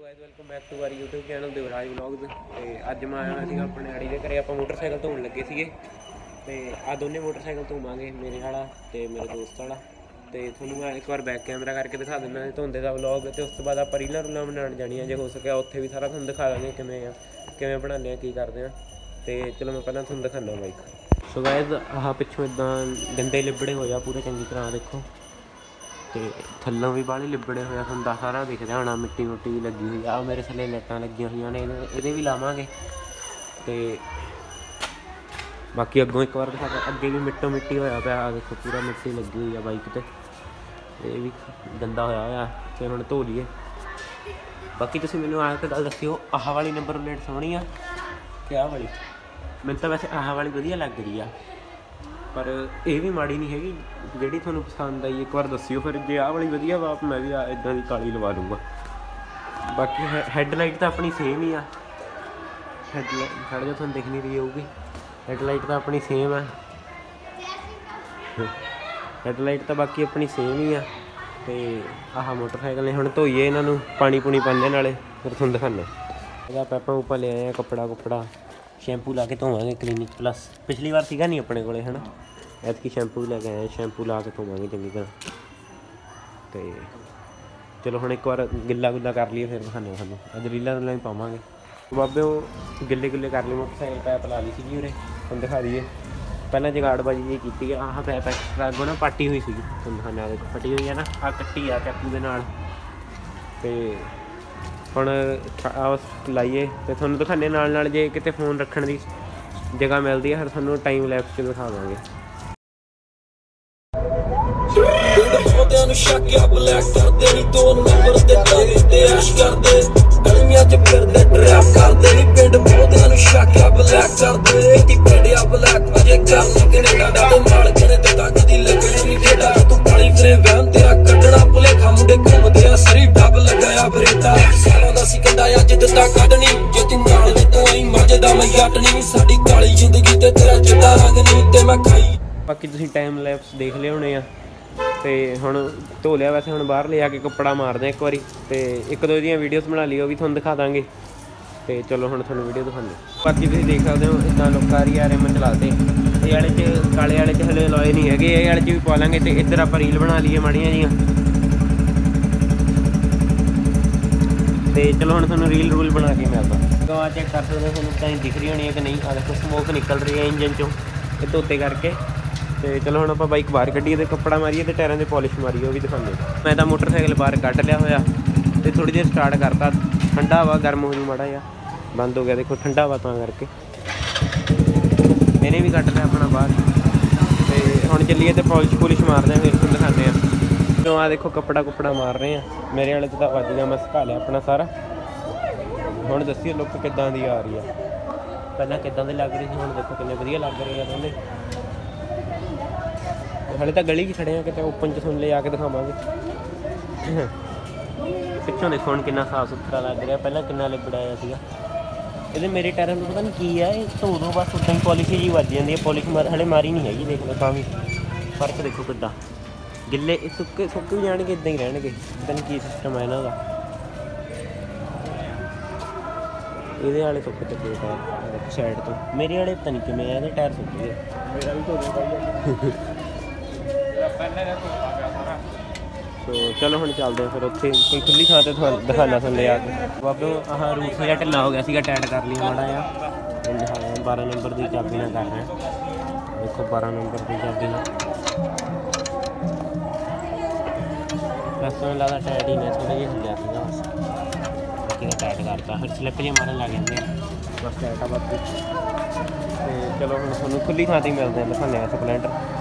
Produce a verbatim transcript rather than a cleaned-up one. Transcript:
Guys welcome back to our YouTube channel Devraj vlogs. तो अज मैं आया सीगा अपने आड़ी के घरे। आप मोटरसाइकिल धोन लगे थे तो आ दोनों मोटरसाइकिल धोवांगे, मेरे वाला तो मेरे दोस्त वाला। तो थोड़ा मैं एक बार बैक कैमरा करके दिखा दिना धोंदे का व्लॉग। तो उस तो बाद आप रीलां रूलां बनाने जानियां जो हो सके उत्थे भी सारा तुहानूं दिखा देंगे किवें किवें बनाने की करते हैं। तो चलो मैं पहले तुहानूं दिखाना बाइक। सो गाइस आह पिछों इदां गंदे लिबड़े होया पूरे चंगी तरह देखो, तो थल्लों भी बाहले लिबड़े होया तुहानूं सारा दिख रहा होना, मिट्टी मुट्टी भी लगी हुई आ। मेरे थल्ले लाइटां लगियां हुई ने, ये भी लावांगे। तो बाकी अगों एक बार दिखा, अगे भी मिट्टो मिट्टी होया पिया देखो, पूरा मिट्टी लगी हुई है बाइक ते। ये भी गंदा होया होया ते हुण धो लीए। बाकी तुसीं मैनूं आ के गल दस्सिओ, आह वाली नंबर प्लेट सोहणी आ कि आह वाली? मैनूं तां वैसे आह वाली वधिया लग रही आ, पर यह भी माड़ी नहीं हैगी। जिहड़ी तुहानूं पसंद आई एक बार दस्सिओ, फिर जे आह वाली वधिया वा मैं भी इदां दी काली लवा लूँगा। बाकी हैडलाइट तो अपनी सेम ही आ, हैडलाइट साढ़े जो तुहानूं दिख नहीं रही होगी, हैडलाइट तो अपनी सेम है। हैडलाइट तो बाकी अपनी सेम ही आ। तो आह मोटरसाइकिल ने हुण धोईए, इन्हों पानी पूनी पाने नाले फिर तुहानूं दिखाना। ਇਹਦਾ पैपा पूपा ले आए कपड़ा कुपड़ा शैंपू ला के धोवांगे क्लीनिक प्लस। पिछली बार सीगा नहीं अपने कोले है ना, ऐतकी शैंपू भी लैके आए, शैंपू ला के धोवांगे चंगी तरह। तो चलो हुण एक बार गिला गुला कर लीए फिर दिखाने सानूं। अज रीलां रूलां भी पावांगे। बाबे वो गिले गुले कर लिए, मोटरसाइकिल पैप ला ली सी उरे, तुहानूं दिखा दईए। पहले जगाड़बाजी जी की, आह पैप एक्सट्रा अगों ना पाटी हुई सी, तुहानूं दिखाने देखो फटी हुई है ना, आ कट्टी आ चाकू दे नाल। ते हुण लाइए तो तुहानूं दिखाने नाल नाल, जे किते फोन रखण दी जगह मिलती है फिर तुहानूं टाइम लैप्स च दिखा देवांगे। बाकी तुसीं टाइम लैप्स देख लिया होने आ। तो हुण धो लिया, वैसे हुण बाहर ले आके कपड़ा मारदे एक बारी, तो एक दो दियां वीडियोस बना ली, वो भी तुहानूं दिखा दांगे। तो चलो हुण तुहानूं वीडियो दिखाने। बाकी तुसीं देख सकदे हो इदां लोग आ रही आ रिम चलाते, ये वाले च काले वाले च हले लॉय नहीं हैगे, ये वाले च भी पा लांगे। तो इधर आपां रील बना लीए माड़ियां जियां। तो चलो हुण तुहानूं रील रूल बना के मिलदा। तो आ चेक कर सकते हो, तुहानूं कहीं दिख रही होनी है कि नहीं। आ देखो स्मोक निकल रही है इंजन चों, ये धोते करके। तो चलो हम आप बाइक बाहर कढ़िए, तो कपड़ा मारीए, तो टायरों की पॉलिश मारीए, वो भी दिखाने। मैं तो मोटरसाइकिल बाहर कढ़ लिया होया, तो थोड़ी देर स्टार्ट करता, ठंडा हवा गर्म हो जू माड़ा या बंद हो गया। देखो ठंडा हवा तां करके मैंने भी कढ़ लिया अपना बाहर। तो हुण चलीए तो पॉलिश पुलिश मारते हैं, फिर तुहानूं दिखाने हैं। तो आ देखो कपड़ा कुपड़ा मार रहे हैं, मेरे वाले तो वज गया, मैं सुका लिया अपना सारा। हुण दस्सिओ लुक किदां दी आ रही है, पहलां किदां दी लग रही थी, हुण देखो किन्ने वधिया लग रही है दोनों। हाले तो गली च खड़े हैं, कितने ओपन च सुन ले आके दिखावांगे। पिछों देखो हुण कितना साफ सुथरा लग रहा, पहले कितना लिबड़ाया सीगा। ये मेरे टायरों में पता नहीं की है, धो दो बस उदां ही पॉलिश जी वज जाती है। पॉलिश मार हले मारी नहीं हैगी, देख लो तां भी फर्क देखो कितना। गिले सुक्के सुक्क भी जाणगे, इदां ही रहणगे, पता नहीं की सिस्टम है इन्हां दा। ਇਹਦੇ वाले सुक चुके टायर साइड तो, मेरे वाले पता नहीं किमें है, टायर सुक गए। मेरा भी धो देगा। तो चलो हम चलते हैं फिर उत्थे कोई खुली थां ते दिखाना थल्ले आके। बाबे आह रूट सा ढिला हो गया सीगा, टाइट कर लिया माड़ा जिहा। बारह नंबर की चाबी ना कर रहे हैं, देखो बारह नंबर की चाबी ना बस मैं लगता टाइट ही ने थोड़ा जिहा हिलिया सीगा बस, बाकी टाइट करता फिर स्लिप जी मारन लग जाते हैं बस टाइट आ बाकी। तो चलो हम तुहानूं खुली थां ते मिलते हैं, दिखाने स्पलेंडर।